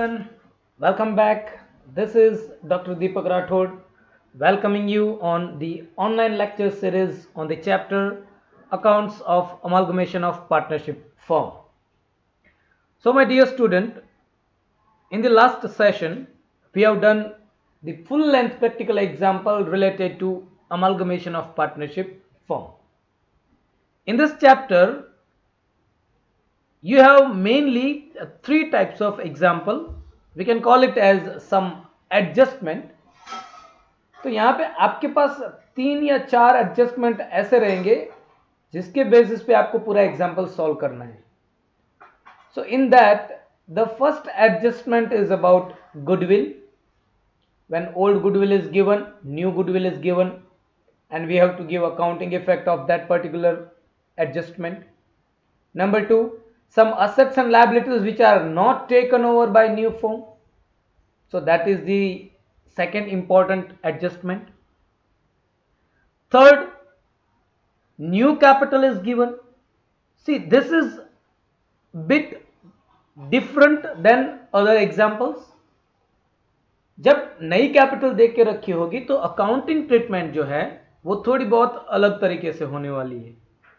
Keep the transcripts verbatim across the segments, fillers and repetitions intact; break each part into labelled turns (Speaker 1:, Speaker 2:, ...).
Speaker 1: everyone, welcome back. This is Doctor Deepak Rathod welcoming you on the online lecture series on the chapter Accounts of Amalgamation of Partnership Firm. So my dear student, in the last session we have done the full length practical example related to amalgamation of partnership firm. In this chapter you have mainly three types of example. We can call it as some adjustment. तो यहाँ पे आपके पास तीन या चार adjustment ऐसे रहेंगे जिसके बेसिस पे आपको पूरा एग्जाम्पल सॉल्व करना है. So in that the first adjustment is about goodwill. when old goodwill is given, new goodwill is given, and we have to give accounting effect of that particular adjustment. Number two, some assets and liabilities which are not taken over by new firm. So that is the second important adjustment. Third, new capital is given. See, this is bit different than other examples. जब नई capital देख के रखी होगी तो accounting treatment जो है वो थोड़ी बहुत अलग तरीके से होने वाली है.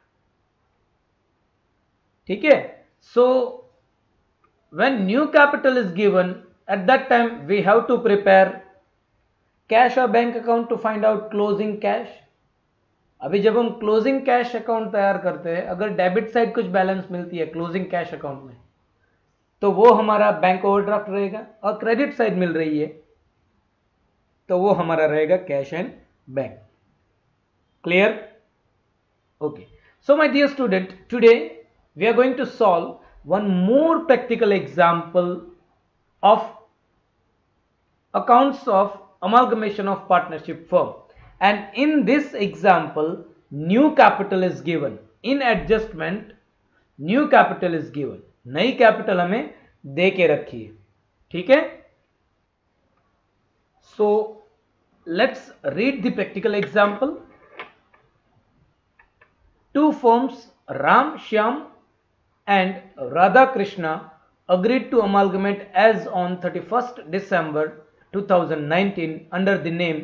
Speaker 1: ठीक है. So when new capital is given at that time we have to prepare cash और bank account to find out closing cash. अभी जब हम क्लोजिंग कैश अकाउंट तैयार करते हैं, अगर डेबिट साइड कुछ बैलेंस मिलती है क्लोजिंग कैश अकाउंट में, तो वो हमारा बैंक ओवरड्राफ्ट रहेगा, और क्रेडिट साइड मिल रही है तो वो हमारा रहेगा cash and bank. Clear? Okay. So my dear student, today we are going to solve one more practical example of accounts of amalgamation of partnership firm, and in this example new capital is given. in adjustment new capital is given. नई capital हमें दे के रखी है. ठीक है. so let's read the practical example. Two firms, Ram Shyam and Radha Krishna, agreed to amalgamate as on thirty-first December two thousand nineteen under the name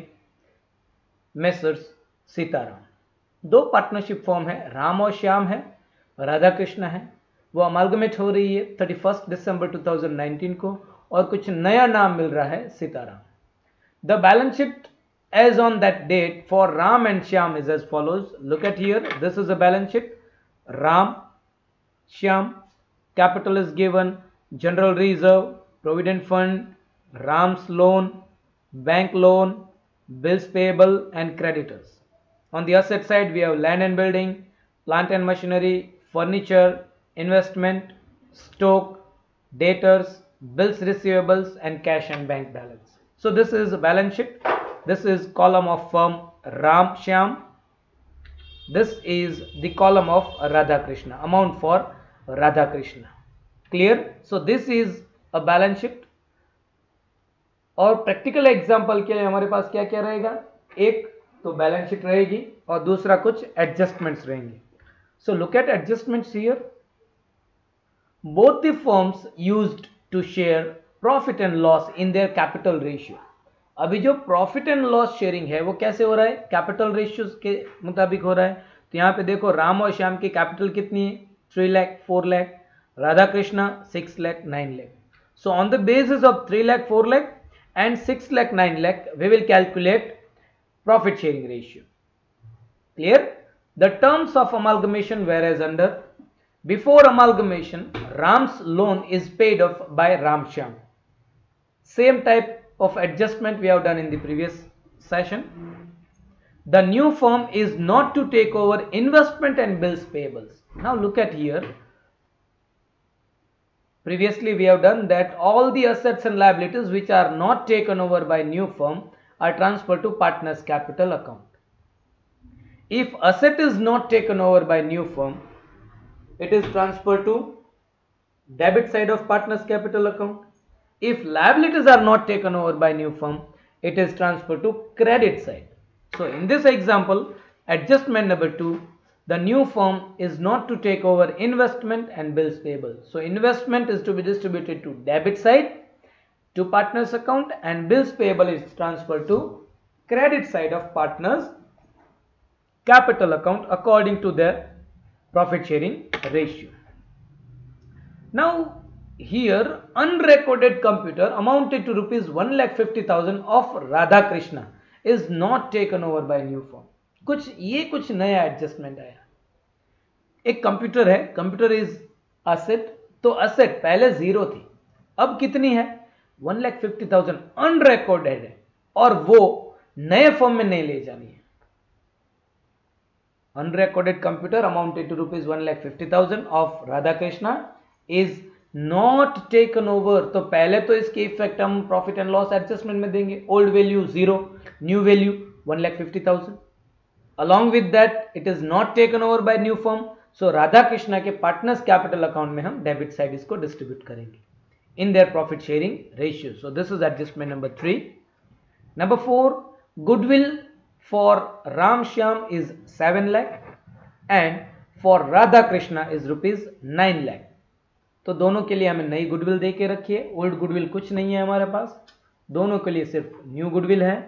Speaker 1: Messrs Sitaram. दो partnership form है, राम और श्याम है, राधा कृष्णा है. वो अमालगमेट हो रही है thirty first December two thousand nineteen को, और कुछ नया नाम मिल रहा है Sitaram. The balance sheet as on that date for Ram and Shyam is as follows. Look at here, this is a balance sheet. Ram, Shyam, capital is given, general reserve, provident fund, Ram's loan, bank loan, bills payable and creditors. On the asset side we have land and building, plant and machinery, furniture, investment, stock, debtors, bills receivables and cash and bank balance. So this is a balance sheet. This is column of firm Ram Shyam. This is the column of Radha Krishna, amount for Radha Krishna. Clear? So this is a balance sheet. और practical example के लिए हमारे पास क्या क्या रहेगा? एक तो balance sheet रहेगी और दूसरा कुछ एडजस्टमेंट्स रहेंगे. So look at adjustments here. Both the firms used to share profit and loss in their capital ratio. अभी जो प्रॉफिट एंड लॉस शेयरिंग है वो कैसे हो रहा है? कैपिटल रेशियोज के मुताबिक हो रहा है. तो यहाँ पे देखो राम और श्याम की कैपिटल कितनी है? Three lakh, four lakh. Radha Krishna six lakh, nine lakh. So on the basis of three lakh, four lakh and six lakh, nine lakh we will calculate profit sharing ratio. Clear? The terms of amalgamation were as under. Before amalgamation Ram's loan is paid off by Ram Shyam. Same type of adjustment we have done in the previous session. The new firm is not to take over investment and bills payables. Now look at here. Previously we have done that all the assets and liabilities which are not taken over by new firm are transferred to partners capital account. If asset is not taken over by new firm, it is transferred to debit side of partners capital account. If liabilities are not taken over by new firm, it is transferred to credit side. So in this example, adjustment number two, the new firm is not to take over investment and bills payable. So investment is to be distributed to debit side to partners account and bills payable is transferred to credit side of partners capital account according to their profit sharing ratio. Now here unrecorded computer amounted to rupees one lakh fifty thousand of Radha Krishna is not taken over by new firm. कुछ ये कुछ नया adjustment आया. एक computer है, computer is asset, तो asset पहले zero थी, अब कितनी है one lakh fifty thousand unrecorded है और वो नए फॉर्म में नहीं ले जानी है. Unrecorded computer amounted to rupees one lakh fifty thousand of Radha Krishna is not taken over. तो पहले तो इसके इफेक्ट हम प्रॉफिट एंड लॉस एडजस्टमेंट में देंगे. Old value zero, new value one lakh fifty thousand. Along with that it is not taken over by new firm, so Radha Krishna के partners capital account में हम डेबिट साइड इसको डिस्ट्रीब्यूट करेंगे in their profit sharing ratio. So this is adjustment number three. Number four, goodwill for Ram Shyam is seven lakh and for Radha Krishna is rupees nine lakh. तो दोनों के लिए हमें नई goodwill दे के रखी है. ओल्ड गुडविल कुछ नहीं है हमारे पास, दोनों के लिए सिर्फ न्यू गुडविल है.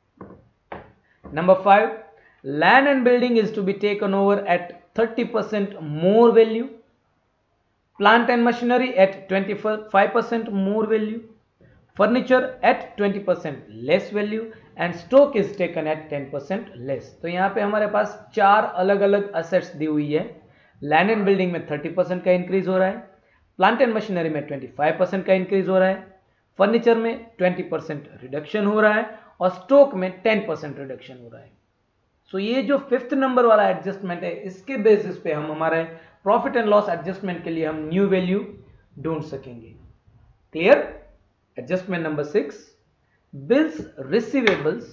Speaker 1: Number five, land and building is to be taken over at thirty percent more value. Plant and machinery at twenty-five percent more value, furniture at twenty percent less value and stock is taken at ten percent less. तो यहाँ पे हमारे पास चार अलग अलग assets दी हुई है. लैंड एंड बिल्डिंग में थर्टी परसेंट का इंक्रीज हो रहा है, प्लांट एंड मशीनरी में ट्वेंटी फाइव परसेंट का इंक्रीज हो रहा है, फर्नीचर में ट्वेंटी परसेंट रिडक्शन हो रहा है और स्टॉक में टेन परसेंट रिडक्शन हो रहा है. सो so ये जो फिफ्थ नंबर वाला एडजस्टमेंट है, इसके बेसिस पे हम हमारे प्रॉफिट एंड लॉस एडजस्टमेंट के लिए हम न्यू वैल्यू ढूंढ सकेंगे. Clear? Adjustment number six, bills receivables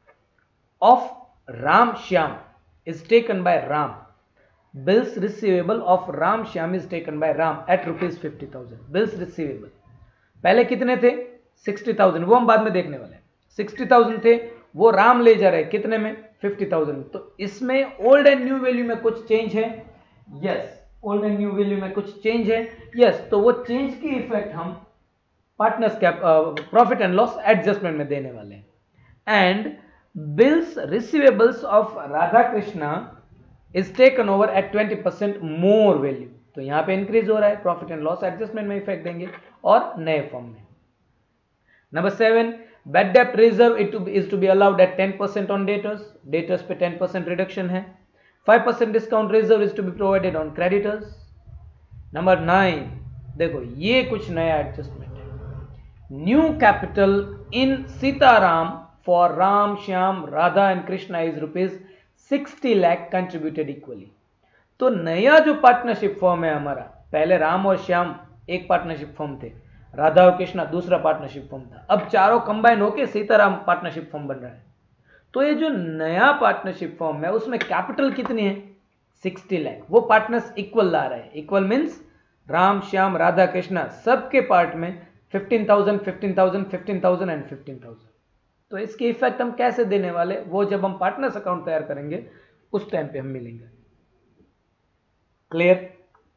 Speaker 1: of Ram Shyam is taken by Ram. Bills receivable of Ram Shyam is taken by Ram at rupees fifty thousand. Bills receivable पहले कितने थे? सिक्सटी थाउजेंड, वो हम बाद में देखने वाले हैं. सिक्सटी थाउजेंड थे, वो राम ले जा रहे कितने में? Fifty thousand. तो इसमें ओल्ड एंड न्यू वैल्यू में कुछ चेंज है? Yes, old and new value में कुछ चेंज है. यस yes, तो वो चेंज की इफेक्ट हम partners cap profit and loss adjustment में देने वाले हैं. And bills receivables of Radha Krishna is taken over at twenty percent more value. तो यहां पे इंक्रीज हो रहा है, प्रॉफिट एंड लॉस एडजस्टमेंट में इफेक्ट देंगे और नए फॉर्म में. Number seven, bad debt reserve is to be allowed at ten percent on debtors. Debtors पे टेन परसेंट रिडक्शन है. Five percent discount reserve is to be provided on creditors. Number nine, देखो ये कुछ नया adjustment है. New capital in Sitaram for Ram Shyam Radha and Krishna is rupees sixty lakh contributed equally. तो नया जो पार्टनरशिप फॉर्म है हमारा, पहले राम और श्याम एक पार्टनरशिप फॉर्म थे, राधा और कृष्णा दूसरा पार्टनरशिप फॉर्म था, अब चारों कंबाइन होकर सीताराम पार्टनरशिप फॉर्म बन रहा है. तो ये जो नया पार्टनरशिप फॉर्म है उसमें कैपिटल कितनी है? सिक्सटी लाख. वो पार्टनर्स इक्वल ला रहे हैं. इक्वल मींस राम श्याम राधा कृष्णा सबके पार्ट में fifteen thousand fifteen thousand fifteen thousand and fifteen thousand. तो इसके इफेक्ट हम कैसे देने वाले, वो जब हम पार्टनर्स अकाउंट तैयार करेंगे उस टाइम पे हम मिलेंगे. Clear?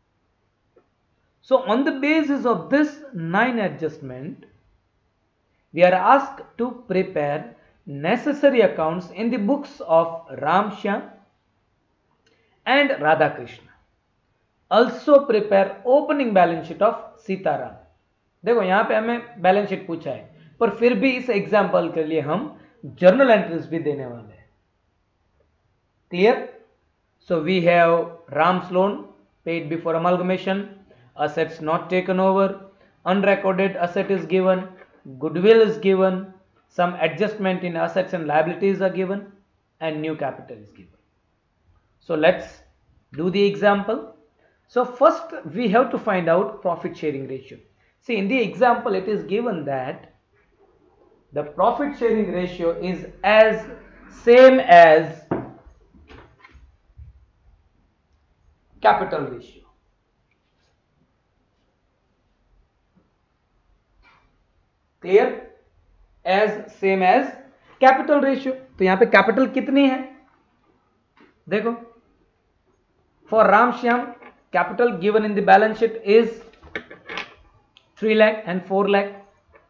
Speaker 1: So on the basis of this nine adjustment, we are asked to prepare necessary accounts in the books of Ram Shyam and Radha Krishna. Also prepare opening balance sheet of Sitaram. देखो यहाँ पे हमें balance sheet पूछा है, पर फिर भी इस एग्जाम्पल के लिए हम जर्नल एंट्रीज भी देने वाले हैं. Clear? So we have Ram's loan paid before amalgamation, assets not taken over, unrecorded asset is given, goodwill is given, some adjustment in assets and liabilities are given, and new capital is given. So let's do the example. So first we have to find out profit sharing ratio. See, in the example it is given that the profit sharing ratio is as same as capital ratio. Clear? As same as capital ratio. तो यहां पे capital कितनी है? देखो, for Ram Shyam capital given in the balance sheet is three lakh and four lakh.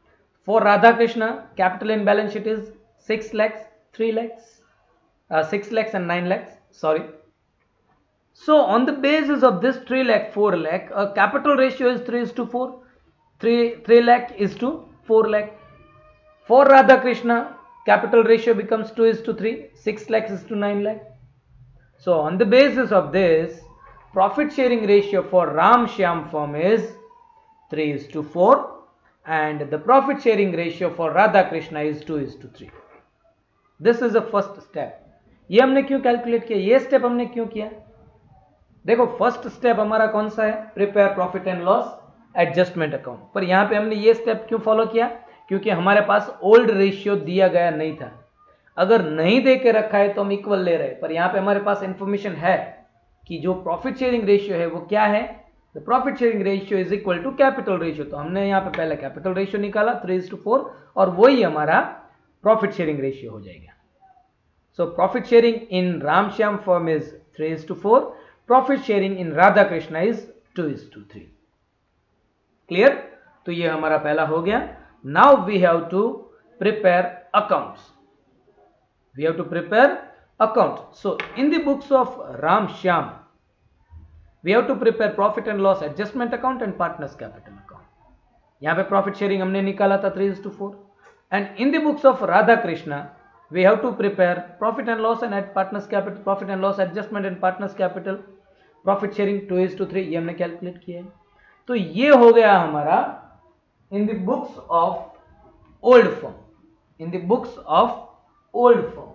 Speaker 1: For Radha Krishna, capital in balance sheet is six lakhs, three lakhs, uh, six lakhs and nine lakhs, sorry. So on the basis of this three lakh, four lakh, a capital ratio is three is to four, three, three lakh is to four lakh. For Radha Krishna, capital ratio becomes two is to three, six lakhs is to nine lakh. So on the basis of this, profit sharing ratio for Ram Shyam firm is three is to four and the profit sharing ratio for Radha Krishna is two is to three. This is the first step. ये हमने क्यों calculate किया, ये step हमने क्यों किया? देखो first step हमारा कौन सा है, prepare profit and loss adjustment account, पर यहां पे हमने ये स्टेप क्यों फॉलो किया, क्योंकि हमारे पास ओल्ड रेशियो दिया गया नहीं था। अगर नहीं दे के रखा है तो हम इक्वल ले रहे, पर यहां पे हमारे पास इंफॉर्मेशन है कि जो प्रॉफिट शेयरिंग रेशियो है वो क्या है, the profit sharing ratio is equal to capital ratio. तो हमने यहाँ पे पहले कैपिटल रेशियो निकाला थ्री इज टू फोर और वही हमारा प्रॉफिट शेयरिंग रेशियो हो जाएगा। So profit sharing in Ram Shyam firm is three is to four, profit sharing in Radha Krishna is two is to three. Clear? तो ये हमारा पहला हो गया। Now we have to prepare accounts, we have to prepare account. So in the books of Ram Shyam we have to prepare profit and loss adjustment account and partners capital account. यहाँ पे profit sharing हमने निकाला था three is to four, and in the books of Radha Krishna we have to prepare profit and loss and add partners capital, profit and loss adjustment and partners capital, profit sharing two is to three, ये हमने calculate किया है। तो ये हो गया हमारा in the books of old firm, in the books of old firm.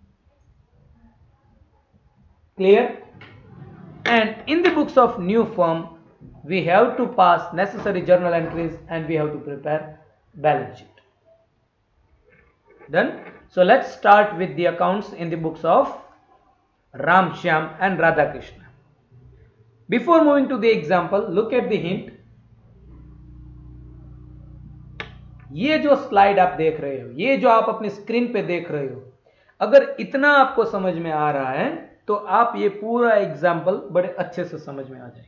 Speaker 1: Clear? And in the books of new firm we have to pass necessary journal entries and we have to prepare balance sheet. Done? So let's start with the accounts in the books of Ram Shyam and Radha Krishna. Before moving to the example, look at the hint. ये जो slide आप देख रहे हो, ये जो आप अपनी स्क्रीन पे देख रहे हो, अगर इतना आपको समझ में आ रहा है तो आप ये पूरा एग्जाम्पल बड़े अच्छे से समझ में आ जाएगा।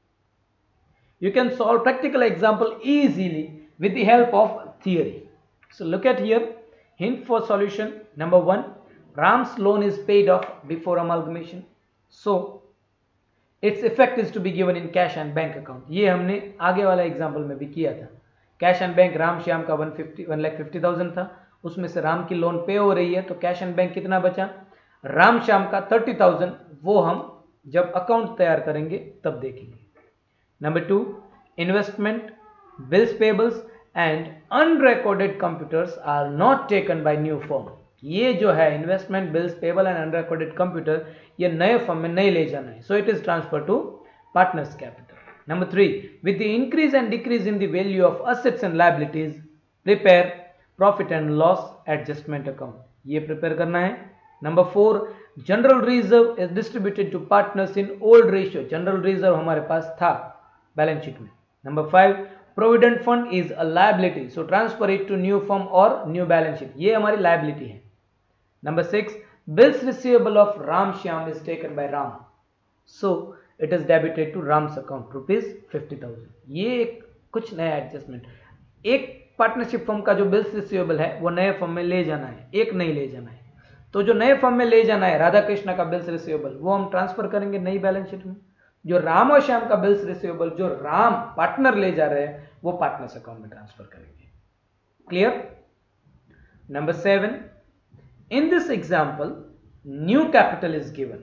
Speaker 1: You can solve practical example easily with the help of theory. So look at here, hint for solution number one, Ram's loan is paid off before amalgamation, so its effect is to be given in cash and bank account. ये हमने आगे वाला example में भी किया था। Cash and bank Ram Shyam का one fifty one lakh fifty thousand था, उसमें से राम की लोन पे हो रही है, तो कैश एंड बैंक कितना बचा, राम श्याम का थर्टी थाउजेंड, वो हम जब अकाउंट तैयार करेंगे तब देखेंगे। Number two, investment, bills payables and unrecorded computers are not taken by new firm. ये जो है investment, bills payable and unrecorded computer, ये नए फर्म में नहीं ले जाना है, so it is transfer to partners capital. Number three, with the increase and decrease in the value of assets and liabilities prepare profit and loss adjustment account, ये prepare करना है। Number four, general reserve is distributed to partners in old ratio, general reserve हमारे पास था balance sheet में। Number five, provident fund is a liability, so transfer it to new firm और new balance sheet, ये हमारी liability है। Number six, bills receivable of Ram Shyam is taken by Ram, so it is debited to Ram's account rupees fifty thousand. ये एक कुछ नया adjustment, एक partnership firm का जो बिल्स रिसीवेबल है वो नए फर्म में ले जाना है, एक नहीं ले जाना है। तो जो नए फर्म में ले जाना है राधा कृष्णा का बिल्स रिसीवेबल, वो हम ट्रांसफर करेंगे नई बैलेंस शीट में। जो राम और श्याम का बिल्स रिसीवेबल जो राम पार्टनर ले जा रहे हैं वो पार्टनर्स अकाउंट में ट्रांसफर करेंगे। क्लियर? Number seven, in this example new capital is given,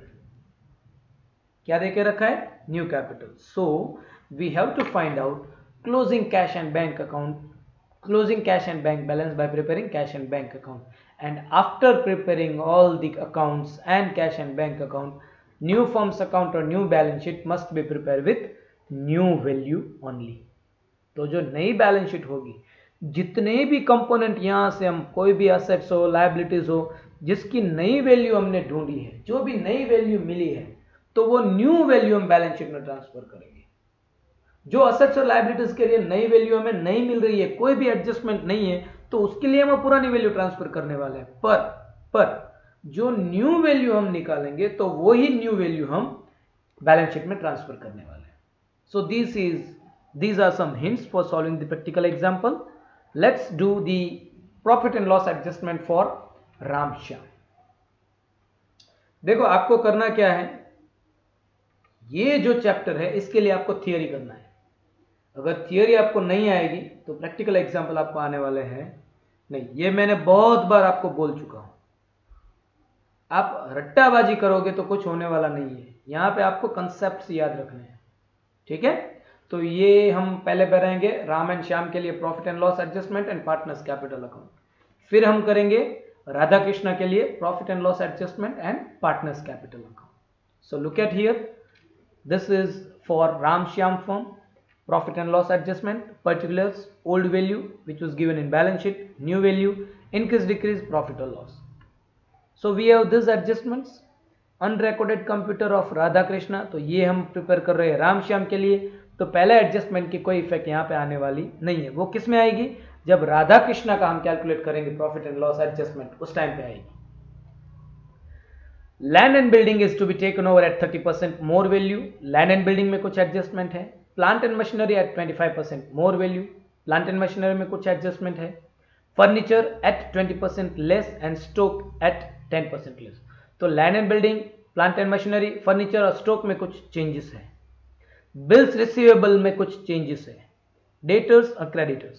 Speaker 1: क्या देके रखा है, new capital. So we have to find out closing cash and bank account, closing cash and bank balance by preparing cash and bank account, and after preparing all the accounts and cash and bank account, new firms account or new balance sheet must be prepared with new value only। तो जो नई balance sheet होगी, जितने भी component यहां से हम कोई भी असेट्स हो, लायबिलिटीज हो, जिसकी नई वैल्यू हमने ढूंढी है, जो भी नई वैल्यू मिली है, तो वो न्यू वैल्यू हम बैलेंस शीट में ट्रांसफर करेंगे। जो असेट्स और लायबिलिटीज के लिए नई वैल्यू हमें नहीं मिल रही है, कोई भी एडजस्टमेंट नहीं है, तो उसके लिए हम पुरानी वैल्यू ट्रांसफर करने वाले हैं। पर पर जो न्यू वैल्यू हम निकालेंगे तो वही न्यू वैल्यू हम बैलेंस शीट में ट्रांसफर करने वाले हैं। So this is these are some hints for solving the practical example. Let's do the profit and loss adjustment for Ramshyam. देखो आपको करना क्या है, ये जो चैप्टर है इसके लिए आपको थियरी करना है। अगर थियरी आपको नहीं आएगी तो प्रैक्टिकल एग्जाम्पल आपको आने वाले हैं नहीं। ये मैंने बहुत बार आपको बोल चुका हूं। आप रट्टाबाजी करोगे तो कुछ होने वाला नहीं है। यहां पे आपको कंसेप्ट्स याद रखने हैं, ठीक है। तो ये हम पहले बढ़ेंगे राम एंड श्याम के लिए profit and loss adjustment and partners capital account. फिर हम करेंगे राधा कृष्णा के लिए profit and loss adjustment and partners capital account. So look at here, this is for Ram Shyam firm, profit and loss adjustment, particulars, old value which was given in balance sheet, new value, increase decrease, profit or loss. So we have these adjustments, unrecorded computer of Radha Krishna, तो ये हम prepare कर रहे हैं राम श्याम के लिए। तो पहले एडजस्टमेंट की कोई इफेक्ट यहाँ पे आने वाली नहीं है। वो किस में आएगी, जब राधा कृष्णा का हम कैलकुलेट करेंगे प्रॉफिट एंड लॉस एडजस्टमेंट, उस टाइम पे आएगी। Land and building is to be taken over at thirty percent more value. Land and building में कुछ एडजस्टमेंट है। Plant and machinery at twenty five percent more value, plant and machinery में कुछ adjustment है। Furniture at twenty percent less and stock at ten percent less. तो land and building, plant and machinery, furniture और stock में कुछ changes है। Bills receivable में कुछ चेंजेस है। डेटर्स और क्रेडिटर्स।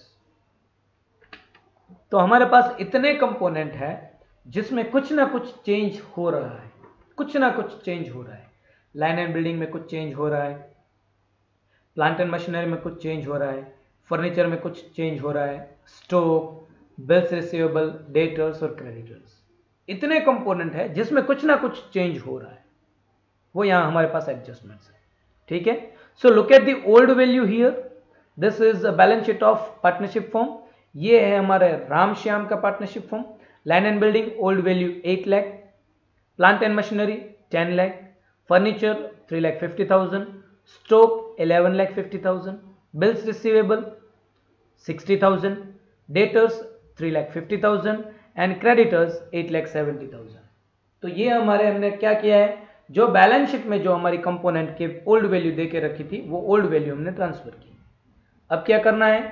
Speaker 1: तो हमारे पास इतने कंपोनेंट है जिसमें कुछ ना कुछ चेंज हो रहा है, कुछ ना कुछ चेंज हो रहा है। लैंड एंड बिल्डिंग में कुछ चेंज हो रहा है, प्लांट एंड मशीनरी में कुछ चेंज हो रहा है, फर्नीचर में कुछ चेंज हो रहा है, स्टॉक, बिल्स रिसीवेबल, डेटर्स और क्रेडिटर्स, इतने कंपोनेंट है जिसमें कुछ ना कुछ चेंज हो रहा है। वो यहां हमारे पास एडजस्टमेंट्स है, ठीक है। So look at the old value here, this is a balance sheet of partnership firm. ये है हमारे राम श्याम का partnership firm. Land and building old value eight lakh, plant and machinery ten lakh, furniture three lakh fifty thousand, stock eleven lakh fifty thousand, bills receivable sixty thousand, debtors three lakh fifty thousand and creditors eight lakh seventy thousand। तो ये हमारे हमने क्या किया है, जो balance sheet में जो हमारी कंपोनेंट के ओल्ड वैल्यू देके रखी थी वो ओल्ड वैल्यू हमने ट्रांसफर की। अब क्या करना है,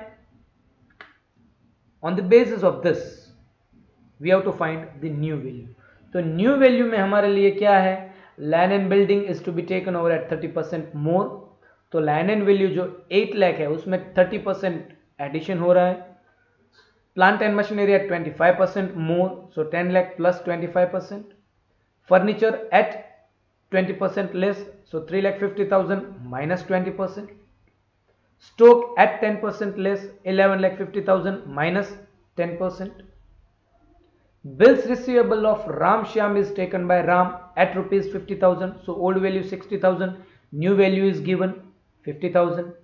Speaker 1: on the basis of this we have to find the new value. तो न्यू वैल्यू में हमारे लिए क्या है, land and building is to be taken over at thirty percent more. तो लैंड एंड वैल्यू जो एट लाख है उसमें थर्टी परसेंट एडिशन हो रहा है। Plant and machinery at twenty five percent more, so ten lakh plus twenty five percent. Furniture at twenty percent less, so three lakh fifty thousand minus twenty percent. Stock at ten percent less, eleven lakh fifty thousand minus ten percent. Bills receivable of Ram Shyam is taken by Ram at rupees fifty thousand, so old value sixty thousand, new value is given fifty thousand.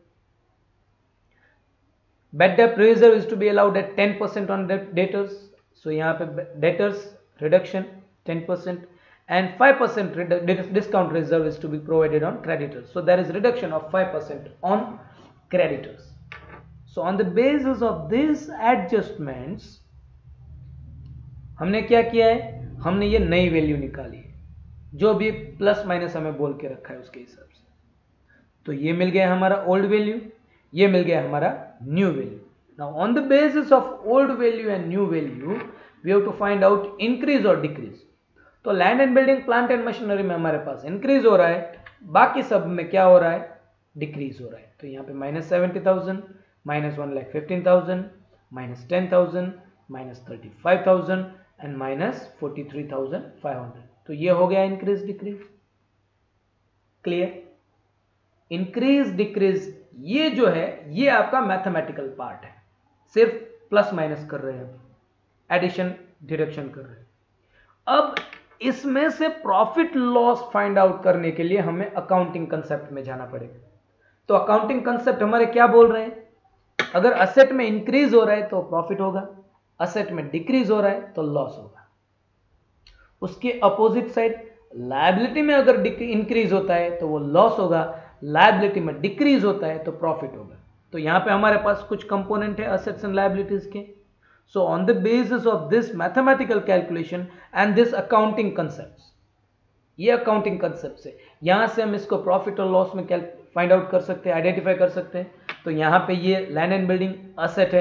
Speaker 1: Bad debt reserve is to be allowed at ten percent on debtors, so यहाँ पे debtors reduction ten percent and five percent discount reserve is to be provided on creditors, so there is reduction of five percent on creditors. So on the basis of these adjustments हमने क्या किया है, हमने ये नई value निकाली है, जो भी प्लस माइनस हमें बोल के रखा है उसके हिसाब से। तो ये मिल गया हमारा ओल्ड वैल्यू, ये मिल गया हमारा new value. Now on the basis of old value and new value we have to find out increase और डिक्रीज। तो land and building, plant and machinery में हमारे पास इंक्रीज हो रहा है, बाकी सब में क्या हो रहा है, डिक्रीज हो रहा है। तो यहाँ पे minus seventy thousand, minus one lakh fifteen thousand, minus ten thousand, minus thirty five thousand and minus forty three thousand five hundred. तो ये हो गया increase decrease. Clear, increase decrease ये जो है ये आपका मैथमेटिकल पार्ट है, सिर्फ प्लस माइनस कर रहे हैं, एडिशन डिडक्शन कर रहे हैं। अब इसमें से प्रॉफिट लॉस फाइंड आउट करने के लिए हमें अकाउंटिंग कंसेप्ट में जाना पड़ेगा। तो अकाउंटिंग कंसेप्ट हमारे क्या बोल रहे हैं, अगर असेट में इंक्रीज हो रहा है तो प्रॉफिट होगा, असेट में डिक्रीज हो रहा है तो लॉस होगा। उसके अपोजिट साइड लायबिलिटी में अगर इंक्रीज होता है तो वो लॉस होगा, लायबिलिटी में डिक्रीज होता है तो प्रॉफिट होगा। तो यहां पे हमारे पास कुछ कंपोनेंट है असेट्स एंड लायबिलिटीज के। So on the basis of this mathematical calculation and this accounting concepts, ये अकाउंटिंग कंसेप्ट से यहां से हम इसको प्रॉफिट और लॉस में फाइंड आउट कर सकते हैं, आइडेंटिफाई कर सकते हैं। तो यहां पे ये लैंड एंड बिल्डिंग असेट है,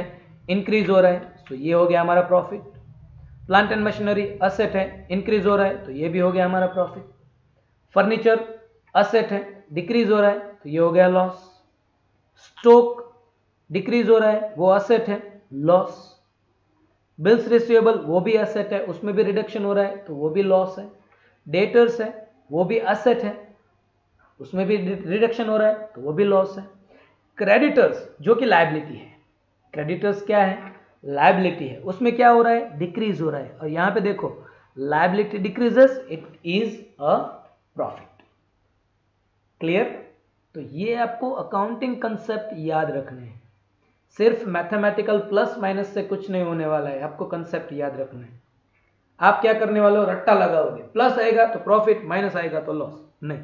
Speaker 1: इंक्रीज हो रहा है, तो ये हो गया हमारा profit. Plant and machinery asset है, इंक्रीज हो रहा है, तो ये भी हो गया हमारा प्रॉफिट। फर्नीचर असेट है, डिक्रीज हो रहा है, तो ये हो गया लॉस। स्टॉक डिक्रीज हो रहा है, वो असेट है, लॉस। बिल्स रिसीवेबल वो भी असेट है, उसमें भी रिडक्शन हो रहा है, तो वो भी लॉस है। डेटर्स है, वो भी असेट है, उसमें भी रिडक्शन हो रहा है, तो वो भी लॉस है। क्रेडिटर्स जो कि लायबिलिटी है, क्रेडिटर्स क्या है, लायबिलिटी है, उसमें क्या हो रहा है, डिक्रीज हो रहा है। और यहां पे देखो liability decreases, it is a profit. Clear? तो ये आपको अकाउंटिंग कंसेप्ट याद रखने हैं, सिर्फ मैथमेटिकल प्लस माइनस से कुछ नहीं होने वाला है, आपको कंसेप्ट याद रखना है। आप क्या करने वाले हो, रट्टा लगाओगे, प्लस आएगा तो प्रॉफिट, माइनस आएगा तो लॉस, नहीं,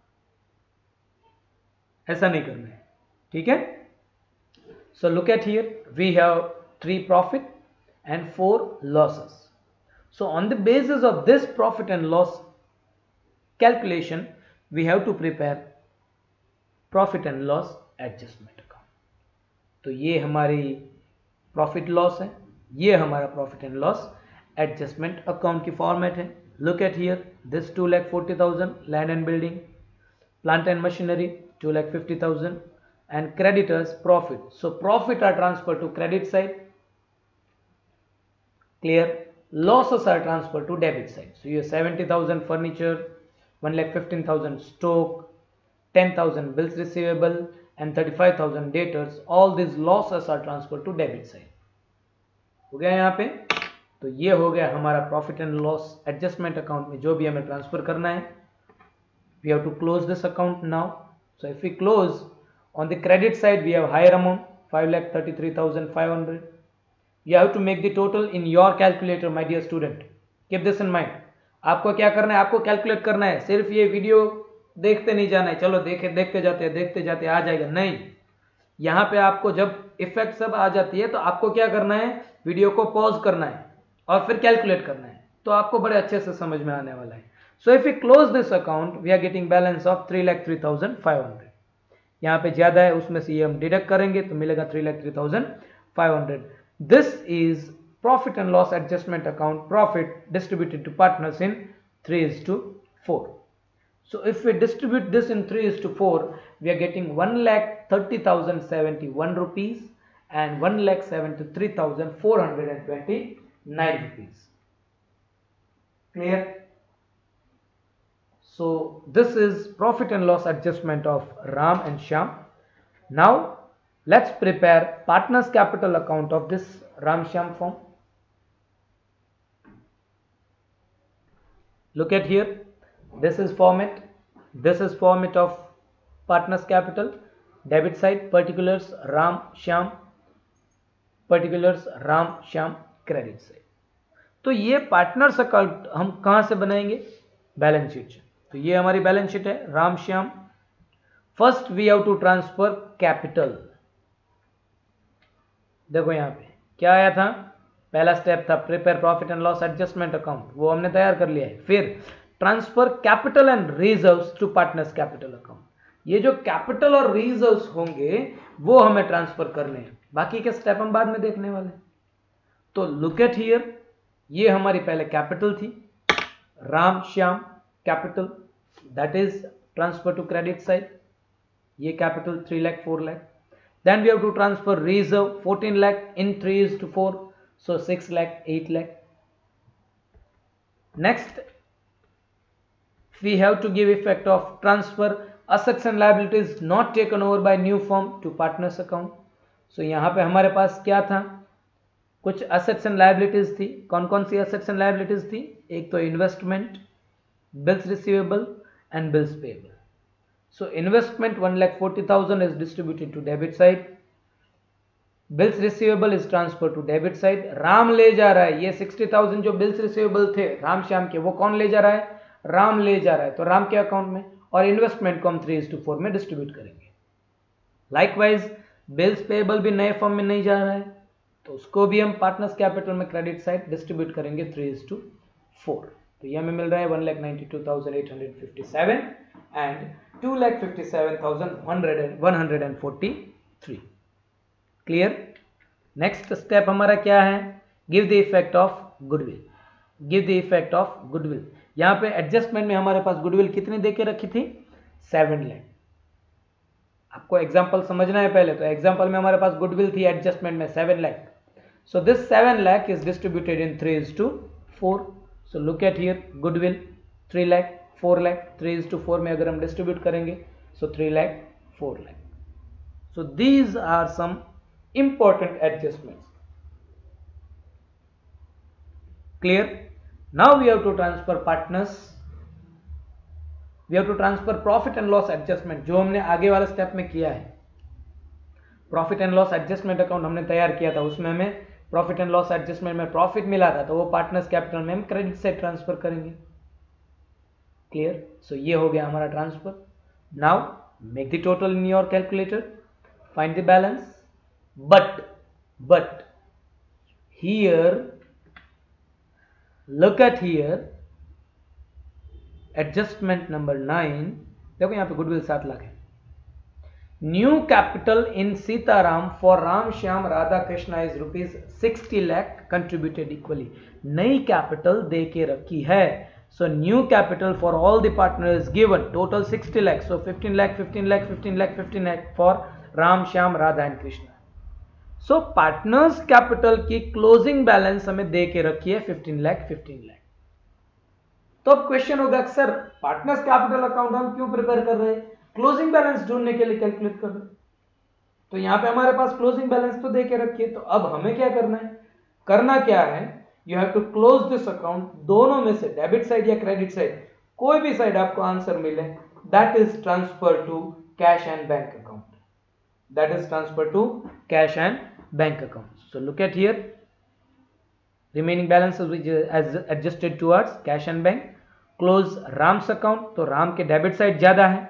Speaker 1: ऐसा नहीं करना है, ठीक है। So look at here, we have three profit and four losses. So on the basis of this profit and loss calculation, we have to prepare profit and loss adjustment account. तो ये हमारी प्रॉफिट लॉस है, ये हमारा profit and loss adjustment account की format है. Look at here, this two lakh forty thousand land and building, plant and machinery two lakh fifty thousand, and creditors profit. So profit are transferred to credit side, clear. Losses are transferred to debit side. So you have seventy thousand furniture, one lakh fifteen thousand stock, ten thousand bills receivable, and thirty-five thousand debtors. All these losses are transferred to debit side. हो गया यहाँ पे. तो ये हो गया हमारा profit and loss adjustment account में जो भी हमें ट्रांसफर करना है. We have to close this account now. So if we close, on the credit side we have higher amount, five lakh thirty-three thousand five hundred. You have to make the total in your calculator, my dear student. Keep this in mind. आपको क्या करना है, आपको calculate करना है, सिर्फ ये video देखते नहीं जाना है, चलो देखे देखते जाते हैं देखते जाते आ जाएगा, नहीं. यहाँ पे आपको जब इफेक्ट सब आ जाती है तो आपको क्या करना है, वीडियो को पॉज करना है और फिर कैलकुलेट करना है, तो आपको बड़े अच्छे से समझ में आने वाला है. So if we close this account, we are getting balance of three lakh three thousand five hundred. यहाँ पे ज्यादा है, उसमें से ये हम डिडक्ट करेंगे तो मिलेगा three lakh three thousand five hundred. This is profit and loss adjustment account, profit distributed to partners in three is to four. So if we distribute this in three is to four, we are getting one lakh thirty thousand seventy-one rupees and one lakh seventy-three thousand four hundred twenty-nine rupees. Clear? So this is profit and loss adjustment of Ram and Shyam. Now let's prepare partners capital account of this Ram Shyam firm. Look at here, this is format, this is format of partners capital. Debit side particulars Ram Shyam, particulars Ram Shyam, credit side. तो ये partners account हम कहां से बनाएंगे, balance sheet. तो ये हमारी balance sheet है Ram Shyam. First we have to transfer capital. देखो यहां पे क्या आया था, पहला स्टेप था prepare profit and loss adjustment account, वो हमने तैयार कर लिया है. फिर transfer capital and reserves to partners capital account. ये जो कैपिटल और रिजर्व्स होंगे वो हमें ट्रांसफर करने हैं, बाकी के स्टेप हम बाद में देखने वाले. तो लुक एट हियर, ये हमारी पहले कैपिटल थी Ram Shyam capital, that is transfer to credit side. ये capital three lakh four lakh. Then we have to transfer reserve fourteen lakh in three is to four, so six lakh eight lakh. Next we have to give effect of transfer assets and liabilities not taken over by new firm to partners account. So यहाँ पे हमारे पास क्या था, कुछ assets and liabilities थी. कौन कौन सी assets and liabilities थी, एक तो investment, bills receivable and bills payable. So investment one lakh forty thousand is distributed to debit side, bills receivable is transferred to debit side. Ram ले जा रहा है ये sixty thousand जो bills receivable थे राम श्याम के, वो कौन ले जा रहा है, राम ले जा रहा है, तो राम के अकाउंट में. और इन्वेस्टमेंट को हम three is to four में डिस्ट्रीब्यूट करेंगे. लाइकवाइज बिल्स पेएबल भी नए फॉर्म में नहीं जा रहा है, तो उसको भी हम पार्टनर्स कैपिटल में क्रेडिट साइड डिस्ट्रीब्यूट करेंगे three is to four. तो ये हमें मिल रहा है one lakh ninety-two thousand eight hundred fifty-seven and two lakh fifty-seven thousand one hundred forty-three. Clear? Next step हमारा क्या है, give the effect of goodwill, give the effect of goodwill. यहां पे एडजस्टमेंट में हमारे पास गुडविल कितनी देके रखी थी, सेवन लाख। आपको एग्जांपल समझना है पहले, तो एग्जांपल में हमारे पास गुडविल थी एडजस्टमेंट में seven lakh. So this seven lakh is distributed in three is to four. So look at here, goodwill three lakh, four lakh, three is to four में अगर हम डिस्ट्रीब्यूट करेंगे so three lakh, four lakh. So these are some important adjustments. Clear? Now we have to transfer partners, we have to transfer profit and loss adjustment, जो हमने आगे वाला step में किया है। Profit and loss adjustment account हमने तैयार किया था, उसमें हमें प्रॉफिट एंड लॉस एडजस्टमेंट में प्रॉफिट मिला था, तो वो पार्टनर्स कैपिटल में हम क्रेडिट से ट्रांसफर करेंगे। क्लियर? सो ये हो गया हमारा transfer. Now make the total in your calculator, find the balance. But, but here, look at here, adjustment number nine, देखो यहाँ पे गुडविल सात लाख है। New capital in Sitaram for Ram Shyam Radha Krishna is rupees sixty lakh contributed equally. नई कैपिटल दे के रखी है, so new capital for all the partner is given, total sixty lakh, so fifteen lakh, fifteen lakh, fifteen lakh, fifteen lakh for Ram Shyam Radha and Krishna. So partners capital की closing balance हमें दे के रखी है फिफ्टीन लाख, फिफ्टीन लाख। तो अब क्वेश्चन होगा, सर पार्टनर्स कैपिटल अकाउंट हम क्यों प्रिपेयर कर रहे हैं, क्लोजिंग बैलेंस ढूंढने के लिए कैलकुलेट कर रहे हैं। तो यहां पे हमारे पास क्लोजिंग बैलेंस तो दे के रखी है, तो अब हमें क्या करना है, करना क्या है, you have to close this account. दोनों में से डेबिट साइड या क्रेडिट साइड, कोई भी साइड आपको आंसर मिले, that is transfer to cash and bank account, that is transfer to cash and bank account. So look at here, remaining balances which as adjusted towards cash and bank. Close Ram's account, तो राम के debit side ज्यादा है,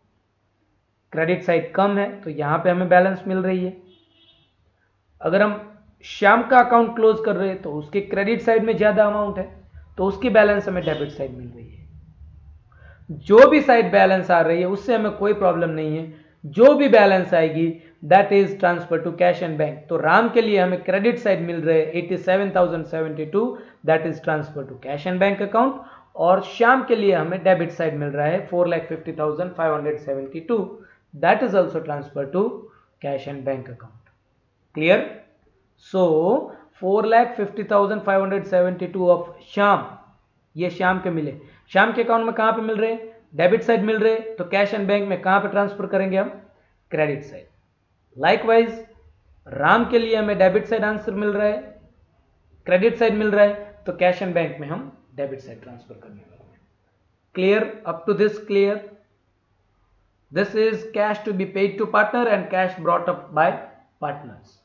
Speaker 1: credit side कम है, तो यहां पे हमें balance मिल रही है। अगर हम श्याम का अकाउंट क्लोज कर रहे हैं तो उसके क्रेडिट साइड में ज्यादा अमाउंट है, तो उसकी बैलेंस हमें डेबिट साइड मिल रही है। जो भी साइड बैलेंस आ रही है उससे हमें कोई प्रॉब्लम नहीं है, जो भी बैलेंस आएगी that is transfer to cash and bank. तो राम के लिए हमें क्रेडिट साइड मिल रहे हैं eighty seven thousand seventy two, that is transfer to cash and bank account, और श्याम के लिए हमें डेबिट साइड मिल रहा है four lakh fifty thousand five hundred seventy two, that is also transfer to cash and bank account. Clear? So four lakh fifty thousand five hundred seventy two of Shyam, ये श्याम के मिले, श्याम के अकाउंट में कहां पे मिल रहे हैं, डेबिट साइड मिल रहे, तो कैश एंड बैंक में कहां पे ट्रांसफर करेंगे हम, क्रेडिट साइड। लाइकवाइज राम के लिए हमें डेबिट साइड आंसर मिल रहा है, क्रेडिट साइड मिल रहा है, तो कैश एंड बैंक में हम डेबिट साइड ट्रांसफर करने वाले हैं। Clear? Up to this clear? This is cash to be paid to partner and cash brought up by partners.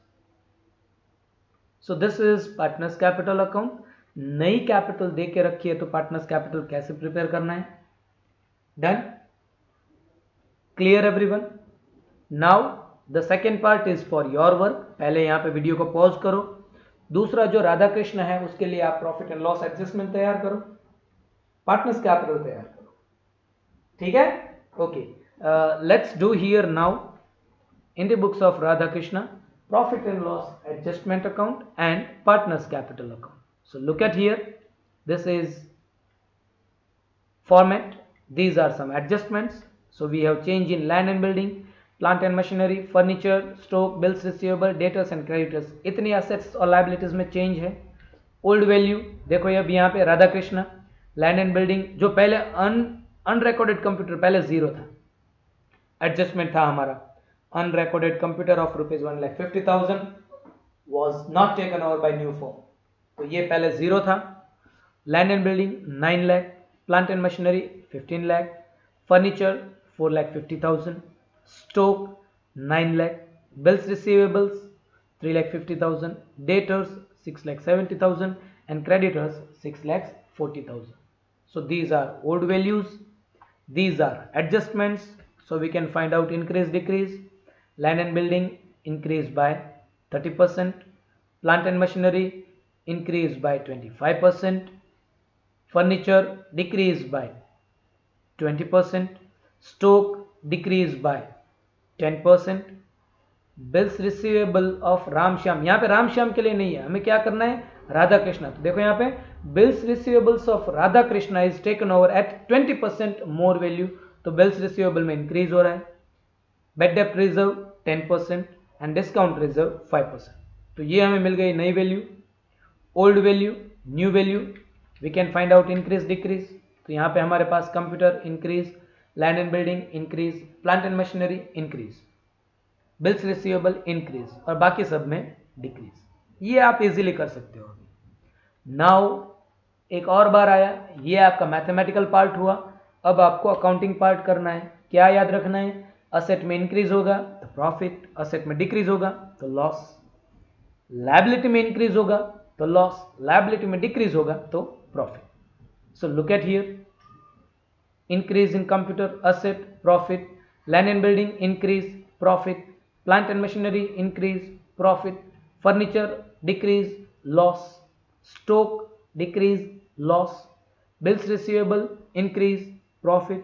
Speaker 1: So this is partners capital account. नई capital दे के रखी है, तो पार्टनर्स कैपिटल कैसे प्रिपेयर करना है। Done? Clear everyone? Now the second part is for your work. पहले यहां पे वीडियो को पॉज करो। दूसरा जो राधा कृष्ण है उसके लिए आप प्रॉफिट एंड लॉस एडजस्टमेंट तैयार करो, पार्टनर्स कैपिटल तैयार करो। ठीक है? Okay, let's do here now in the books of Radha Krishna profit and loss adjustment account and partners capital account. So look at here, this is format. These are some adjustments. So we have change in land and building, plant and machinery, furniture, stock, bills receivable, debtors and creditors. इतनी assets और liabilities में change है। Old value देखो, अब यहाँ पे Radha Krishna, land and building जो पहले अन अनरिकॉर्डेड कंप्यूटर पहले जीरो था, एडजस्टमेंट था हमारा, unrecorded computer of rupees one lakh fifty thousand was not taken over by new firm, तो ये पहले जीरो था। Land and building nine lakh, plant and machinery fifteen lakh, furniture four lakh fifty thousand, stock nine lakh, bills receivables three lakh fifty thousand, debtors six lakh seventy thousand and creditors six lakh forty thousand. So these are old values, these are adjustments, so we can find out increase decrease. Land and building increased by thirty percent, plant and machinery increased by twenty-five percent, furniture decreased by twenty percent, stock decreased by ten percent, bills receivable of Ram Shyam, यहाँ पे राम श्याम के लिए नहीं है, हमें क्या करना है, राधा कृष्णा। तो देखो यहाँ पे bills receivables of Radha Krishna is taken over at twenty percent more value, तो बिल्स रिसीवेबल में इंक्रीज हो रहा है। बैड डेब्ट reserve ten percent and discount reserve five percent. तो ये हमें मिल गई नई वैल्यू। Old value, new value, we can find out increase decrease. तो यहाँ पे हमारे पास computer increase, land and building increase, plant and machinery increase, bills receivable increase और बाकी सब में डिक्रीज। ये आप इजीली कर सकते हो। नाउ एक और बार आया, ये आपका मैथमेटिकल पार्ट हुआ। अब आपको अकाउंटिंग पार्ट करना है। क्या याद रखना है, असेट में इंक्रीज होगा तो प्रॉफिट, असेट में डिक्रीज होगा तो लॉस, लायबिलिटी में इंक्रीज होगा तो लॉस, लायबिलिटी में डिक्रीज होगा तो profit. So look at here, increase in computer asset profit, land and building increase profit, plant and machinery increase profit, furniture decrease loss, stock decrease loss, bills receivable increase profit,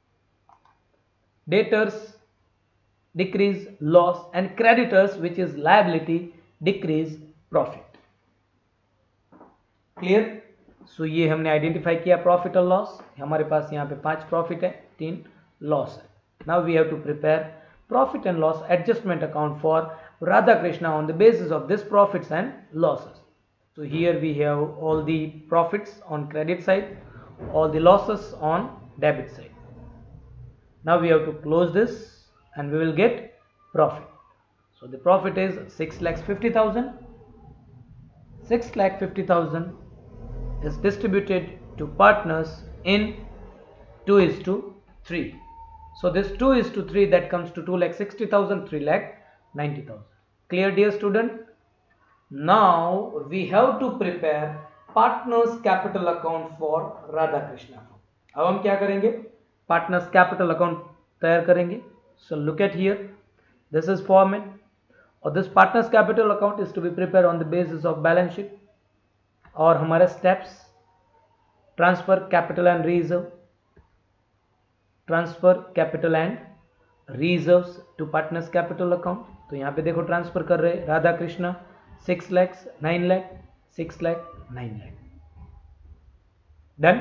Speaker 1: debtors decrease loss, and creditors which is liability decrease profit. Clear? So so, ये हमने identify किया profit और loss. हमारे पास यहाँ पे पांच profit है, तीन लॉस है। Now we have to prepare profit and loss adjustment account for Radha Krishna on the basis of this profits and losses. So here we have all the profits on credit side, all the losses on debit side. Now we have to close this and we will get profit. So the profit is six lakhs fifty thousand. Six lakh fifty thousand is distributed to partners in two is to three. So this two is to three, that comes to two lakh sixty thousand, three lakh ninety thousand. Clear dear student? Now we have to prepare partners capital account for Radha Krishna. अब हम क्या करेंगे, partners capital account तैयार करेंगे। So look at here, this is format, or this partners capital account is to be prepared on the basis of balance sheet। और हमारे steps, transfer capital and reserve, transfer capital and reserves to partners capital account. तो यहाँ पे देखो transfer कर रहे हैं Radha Krishna six lakhs, nine lakh, six lakh, nine lakh. Done.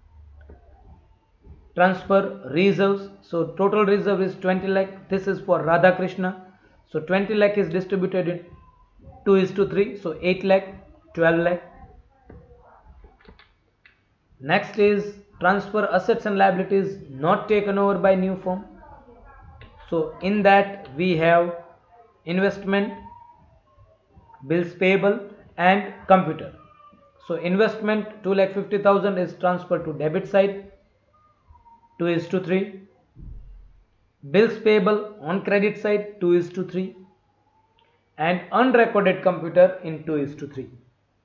Speaker 1: Transfer reserves, so total reserve is twenty lakh, this is for Radha Krishna. So twenty lakh is distributed in two is to three, so eight lakh, twelve lakh. Next is transfer assets and liabilities not taken over by new firm. So in that we have investment, bills payable and computer. So investment two lakh fifty thousand is transferred to debit side, two is to three. Bills payable on credit side, two is to three, and unrecorded computer in two is to three.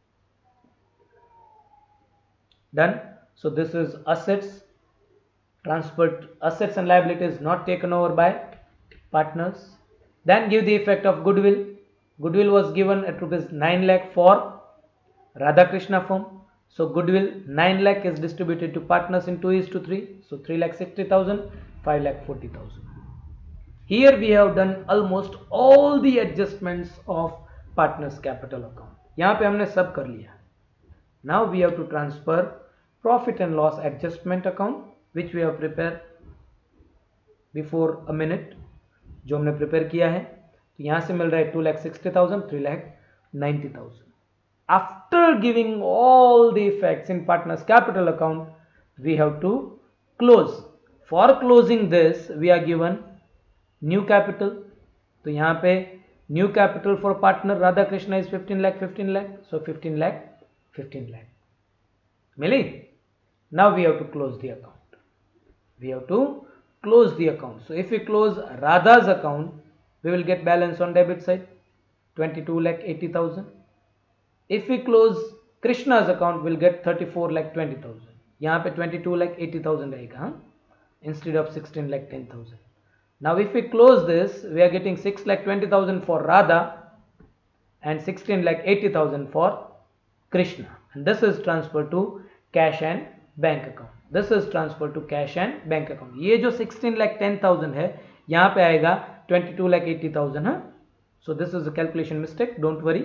Speaker 1: Done. So this is assets, transferred assets and liabilities not taken over by partners. Then give the effect of goodwill. Goodwill was given at rupees nine lakh for Radha Krishna firm. So goodwill nine lakh is distributed to partners in two is to three. So three lakh sixty thousand, five lakh forty thousand. Here we have done almost all the adjustments of partners capital account. यहाँ पे हमने सब कर लिया। Now we have to transfer profit and loss adjustment account which we have prepared before a minute, जो हमने prepare किया है। तो यहाँ से मिल रहा है two lakh sixty thousand, three lakh ninety thousand. After giving all the effects in partners capital account we have to close. For closing this we are given new capital. तो यहाँ पे new capital for partner Radha Krishna is fifteen lakh, fifteen lakh, so fifteen lakh, fifteen lakh मिली। Now we have to close the account. We have to close the account. So if we close Radha's account, we will get balance on debit side twenty-two lakh eighty thousand. If we close Krishna's account, we'll get thirty-four lakh twenty thousand. यहाँ पे twenty-two lakh eighty thousand रहेगा, हाँ, instead of sixteen lakh ten thousand. Now if we close this, we are getting six lakh twenty thousand for Radha and sixteen lakh eighty thousand for Krishna. And this is transferred to cash and bank account. This is transfer to cash and bank account. ये जो sixteen lakh ten thousand है यहाँ पे आएगा twenty two lakh eighty thousand, हाँ, So this is a calculation mistake, don't worry.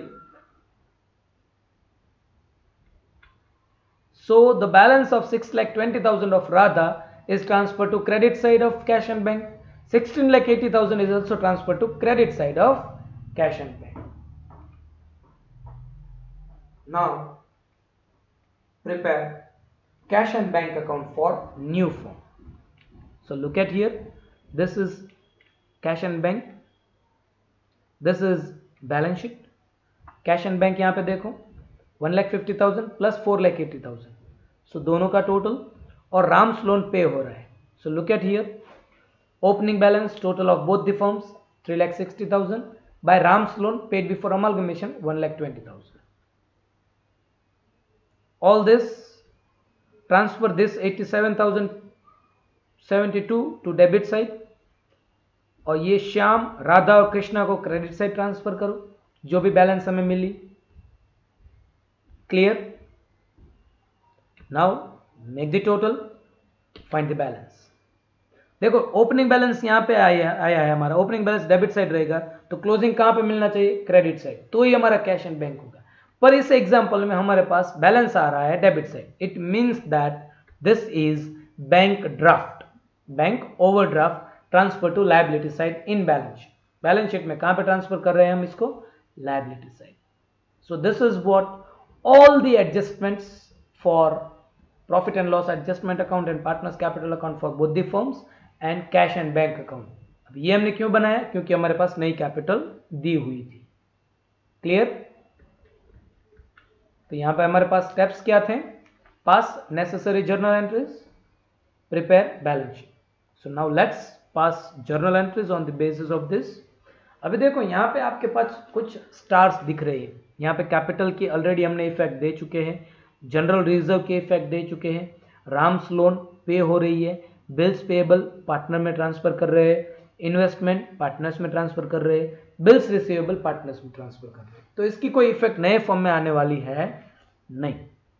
Speaker 1: So the balance of six lakh twenty thousand of Radha is transferred to credit side of cash and bank. sixteen lakh eighty thousand is also transferred to credit side of cash and bank. Now prepare cash and bank account for new form. So look at here, this is cash and bank, this is balance sheet. Cash and bank यहाँ पे देखो one lakh fifty thousand plus four lakh eighty thousand, so दोनों का total, और Ram's loan pay हो रहा है. So look at here, opening balance total of both the firms three lakh sixty thousand, by Ram's loan paid before amalgamation one lakh twenty thousand. All this transfer this eighty seven thousand seventy two to debit side, और ये श्याम, राधा और कृष्णा को credit side transfer करो, जो भी balance हमें मिली. Clear? Now make the total, find the balance. देखो ओपनिंग बैलेंस यहां पे आया आया है हमारा, ओपनिंग बैलेंस डेबिट साइड रहेगा, तो क्लोजिंग कहां पे मिलना चाहिए? क्रेडिट साइड, तो ही हमारा कैश एंड बैंक होगा. पर इस एग्जांपल में हमारे पास बैलेंस आ रहा है debit side. It means that this is bank draft, bank overdraft transfer to liability side in balance sheet. Balance sheet में कहां पे ट्रांसफर कर रहे हैं हम इसको? Liability side. So this is what all the adjustments for profit and loss adjustment account and partners capital account for both the firms and cash and bank account. अब ये हमने क्यों बनाया? क्योंकि हमारे पास नई कैपिटल दी हुई थी. क्लियर? तो यहां पे हमारे पास स्टेप्स क्या थे? Pass necessary journal entries, prepare balance sheet. So now let's pass journal entries on the basis of this. अभी देखो यहां पे आपके पास कुछ स्टार्स दिख रहे हैं. यहाँ पे कैपिटल की ऑलरेडी हमने इफेक्ट दे चुके हैं, जनरल रिजर्व के इफेक्ट दे चुके हैं, राम्स लोन पे हो रही है, बिल्स पेएबल पार्टनर में ट्रांसफर कर रहे हैं, इन्वेस्टमेंट पार्टनर्स में ट्रांसफर कर रहे हैं, बिल्स रिसीवेबल पार्टनर्स में ट्रांसफर कर रहे हैं. तो इसकी कोई इफेक्ट नए फॉर्म में आने वाली है नहीं.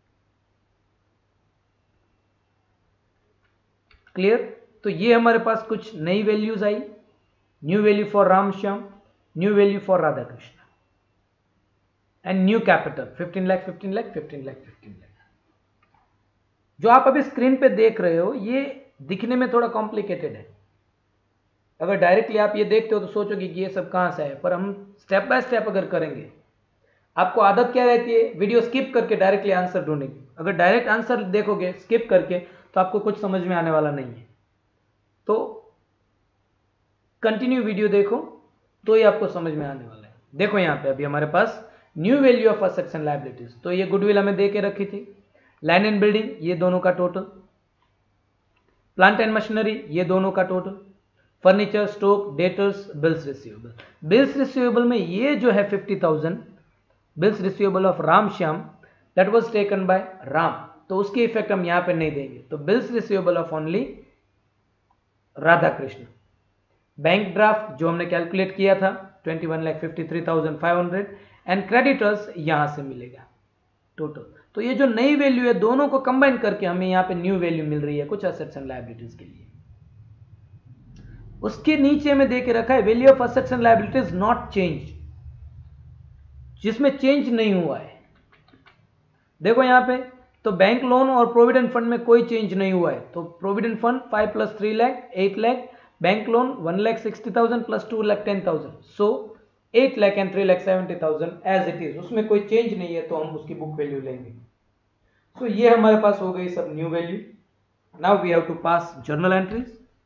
Speaker 1: क्लियर? तो ये हमारे पास कुछ नई वैल्यूज आई. New value for Ram Shyam, new value for Radha Krishna, and new capital fifteen lakh fifteen lakh fifteen lakh fifteen lakh. जो आप अभी स्क्रीन पे देख रहे हो ये दिखने में थोड़ा कॉम्प्लिकेटेड है. अगर डायरेक्टली आप ये देखते हो तो सोचोगे कि ये सब कहां से है, पर हम स्टेप बाय स्टेप अगर करेंगे, आपको आदत क्या रहती है? वीडियो स्किप करके डायरेक्टली आंसर ढूंढने की. अगर डायरेक्ट आंसर देखोगे स्किप करके तो आपको कुछ समझ में आने वाला नहीं है. तो कंटिन्यू वीडियो देखो तो ही आपको समझ में आने वाला है. देखो यहां पे अभी हमारे पास new value of assets and liabilities, तो ये गुडविल हमें दे के रखी थी. लैंड एंड बिल्डिंग ये दोनों का टोटल, प्लांट एंड मशीनरी ये दोनों का total, furniture, stock, debtors, bills receivable. Bills receivable में ये जो है fifty thousand bills receivable of Ram Shyam that was taken by Ram, तो उसकी इफेक्ट हम यहां पे नहीं देंगे. तो bills receivable of only Radha Krishna. Bank draft जो हमने कैलकुलेट किया था twenty one lakh fifty three thousand five hundred, and creditors यहां से मिलेगा टोटल. तो ये जो नई वैल्यू है दोनों को कंबाइन करके हमें यहां पे न्यू वैल्यू मिल रही है कुछ असेट्स एंड लायबिलिटीज के लिए. उसके नीचे में देके रखा है value of assets and liabilities not change, जिसमें चेंज नहीं हुआ है. देखो यहां पे तो बैंक लोन और प्रोविडेंट फंड में कोई चेंज नहीं हुआ है. तो provident fund five plus three lakh eight lakh, bank loan one lakh sixty thousand plus two lakh ten thousand, so eight lakh and three lakh seventy thousand as it is. उसमें कोई चेंज नहीं है तो हम उसकी बुक वैल्यू लेंगे. सो so, ये हमारे पास हो गई सब new value. Now we have to pass journal entries.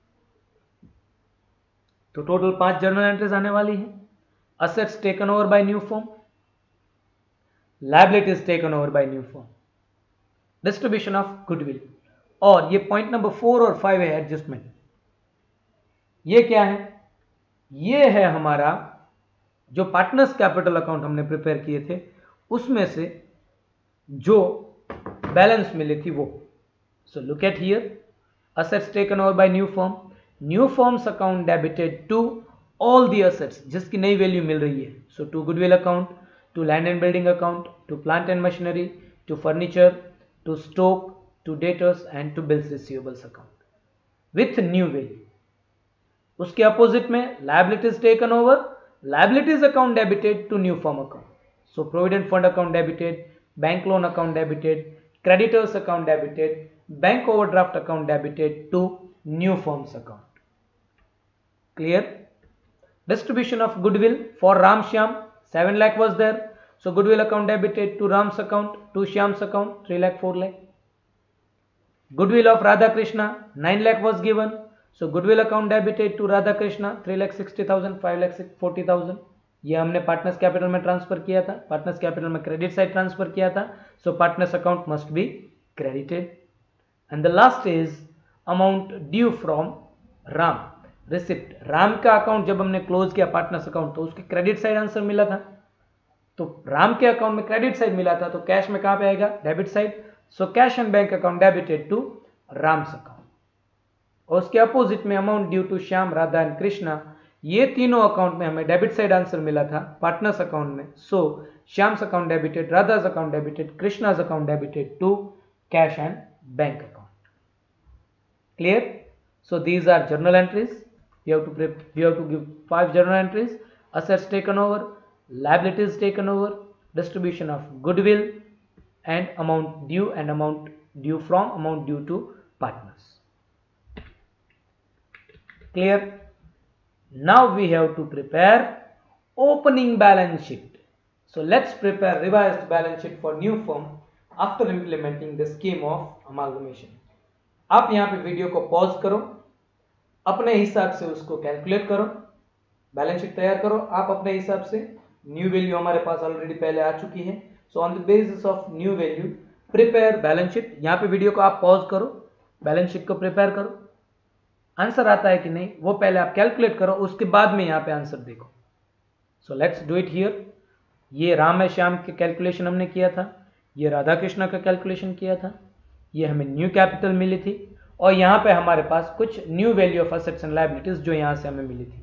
Speaker 1: तो टोटल पांच जर्नल एंट्रीज आने वाली है. Assets taken over by new form, liabilities taken over by new form, distribution of goodwill, और ये पॉइंट नंबर फोर और फाइव है adjustment. ये क्या है? ये है हमारा जो पार्टनर्स कैपिटल अकाउंट हमने प्रिपेयर किए थे उसमें से जो बैलेंस मिली थी वो. So look at here, assets taken over by new firm, new firms account debited to all the assets जिसकी नई वैल्यू मिल रही है. So to goodwill account, to land and building account, to plant and machinery, to furniture, to stock, to debtors and to bills receivables account with new value. उसके opposite में liabilities taken over liabilities account debited to new firm account. So provident fund account debited, bank loan account debited, creditors account debited, bank overdraft account debited to new firm's account. Clear? Distribution of goodwill for Ram Shyam, seven lakh was there. So goodwill account debited to Ram's account, to Shyam's account, three lakh, four lakh. Goodwill of Radha Krishna, nine lakh was given. So goodwill account debited to Radha Krishna, three lakh sixty thousand, five lakh forty thousand. ये हमने partners capital में transfer किया था, partners capital में credit side transfer किया था. So partners account must be credited. And the last is amount due from Ram, receipt. Ram का account जब हमने क्लोज किया पार्टनर्स अकाउंट, तो उसके क्रेडिट साइड आंसर मिला था. तो राम के अकाउंट में क्रेडिट साइड मिला था, तो कैश में कहां पे आएगा? Debit side. So cash and bank account debited to Ram's account. और उसके अपोजिट में amount due to Shyam, Radha and Krishna, ये तीनों अकाउंट में हमें डेबिट साइड आंसर मिला था पार्टनर्स अकाउंट में. So Shyam's account debited, Radha's account debited, Krishna's account debited to cash and bank account. Clear? So these are journal entries. We have to we have to give five journal entries. assets taken over, liabilities taken over, distribution of goodwill, and amount due and amount due from, amount due to partners. Clear? Now we have to prepare opening balance sheet. So let's prepare revised balance sheet for new firm after implementing the scheme of amalgamation. आप यहाँ पे video को pause करो, अपने हिसाब से उसको calculate करो, बैलेंस शीट तैयार करो आप अपने हिसाब से. न्यू वैल्यू हमारे पास ऑलरेडी पहले आ चुकी है. So on the basis of new value prepare balance sheet. यहाँ पे वीडियो को आप पॉज करो, बैलेंस शीट को प्रिपेयर करो. आंसर आता है कि नहीं वो पहले आप कैलकुलेट करो, उसके बाद में यहाँ पे आंसर देखो. So let's do it here. ये राम है श्याम के कैलकुलेशन हमने किया था, ये राधा कृष्णा का कैलकुलेशन किया था, ये हमें न्यू कैपिटल मिली थी, और यहाँ पे हमारे पास कुछ new value of assets and liabilities जो यहाँ से हमें मिली थी,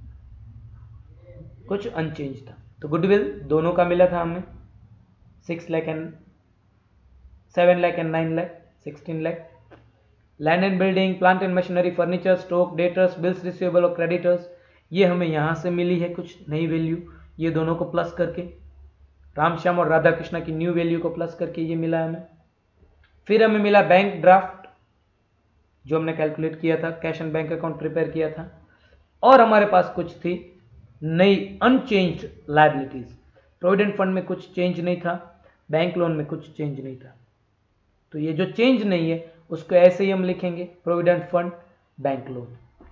Speaker 1: कुछ अनचेंज था. तो गुडविल दोनों का मिला था हमें, six lakh and seven lakh and nine lakh, sixteen lakh. Land and building, plant and machinery, furniture, stock, debtors, bills receivable और क्रेडिटर्स, ये हमें यहाँ से मिली है कुछ नई वैल्यू. ये दोनों को प्लस करके, राम श्याम और राधा कृष्णा की न्यू वैल्यू को प्लस करके ये मिला हमें. फिर हमें मिला बैंक ड्राफ्ट जो हमने कैलकुलेट किया था, cash and bank account prepare किया था. और हमारे पास कुछ थी नई अनचेंज्ड लायबिलिटीज. प्रोविडेंट फंड में कुछ चेंज नहीं था, बैंक लोन में कुछ चेंज नहीं था. तो ये जो चेंज नहीं है उसको ऐसे ही हम लिखेंगे, provident fund, bank loan.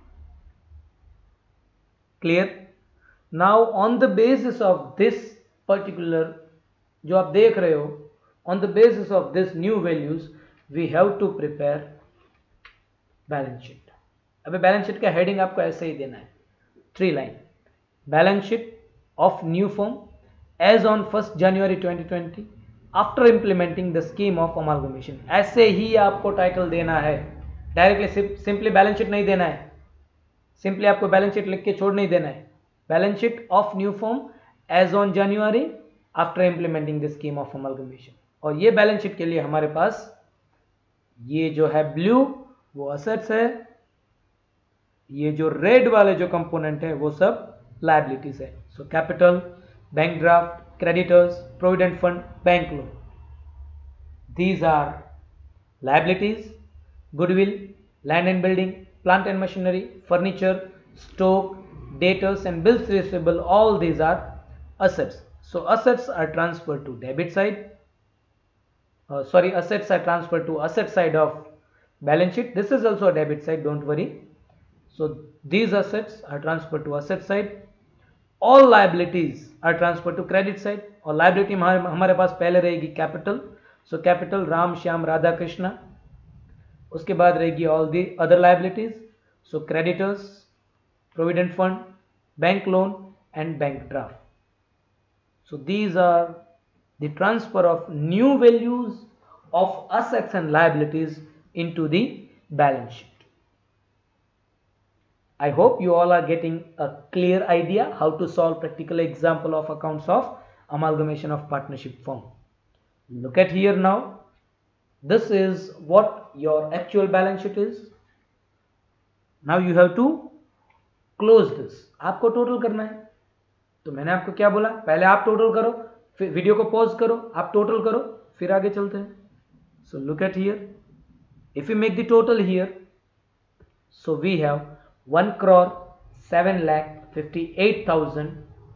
Speaker 1: Clear? Now on the basis of this particular जो आप देख रहे हो, on the basis of this new values we have to prepare balance sheet. अबे बैलेंस शीट का हेडिंग आपको ऐसे ही देना है, three line. Balance sheet of new firm as on first January twenty twenty after implementing the scheme of amalgamation. ऐसे ही आपको टाइटल देना है, डायरेक्टली सिंपली बैलेंस शीट नहीं देना है, सिंपली आपको बैलेंस शीट लिख के छोड़ नहीं देना है. Balance sheet of new firm as on January after implementing the scheme of amalgamation. और ये बैलेंस शीट के लिए हमारे पास ये जो है ब्लू वो असेट्स है, ये जो रेड वाले जो कंपोनेंट है वो सब लायबिलिटीज है. So capital, bank draft, creditors, provident fund, bank loan. These are liabilities. Goodwill, land and building, plant and machinery, furniture, stock, debtors and bills receivable, all these are assets. So assets are transferred to debit side. Uh, sorry, assets are transferred to asset side of balance sheet. This is also a debit side, don't worry. So these assets are transferred to asset side. All liabilities are transferred to credit side. और liability हमारे पास पहले रहेगी capital. So capital Ram Shyam Radha Krishna. उसके बाद रहेगी all the other liabilities. So creditors, provident fund, bank loan and bank draft. So these are the transfer of new values of assets and liabilities into the balance sheet. I hope you all are getting a clear idea how to solve practical example of accounts of amalgamation of partnership firm. Look at here now. This is what your actual balance sheet is. Now you have to close this. आपको total करना है. तो मैंने आपको क्या बोला, पहले आप टोटल करो, फिर वीडियो को पॉज करो, आप टोटल करो, फिर आगे चलते हैं. So look at here, if you make the total here, so we have one crore seven lakh fifty-eight thousand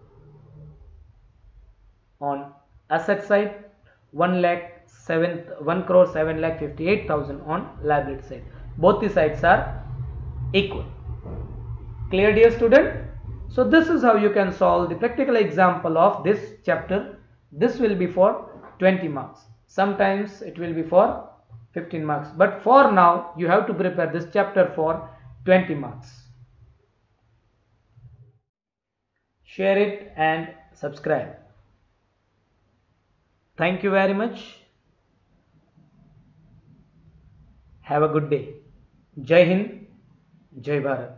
Speaker 1: on asset side, one lakh seven one crore seven lakh fifty-eight thousand on liability side. Both the sides are equal. Clear, dear student? So this is how you can solve the practical example of this chapter. This will be for twenty marks. Sometimes it will be for fifteen marks, but for now you have to prepare this chapter for twenty marks. Share it and subscribe. Thank you very much. Have a good day. Jai Hind, Jai Bharat.